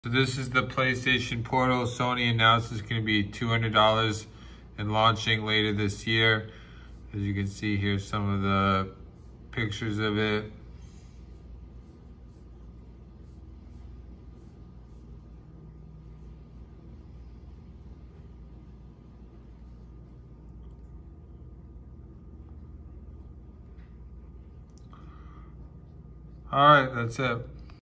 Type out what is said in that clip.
So this is the PlayStation Portal. Sony announced it's going to be $200 and launching later this year. As you can see here, some of the pictures of it. All right, that's it.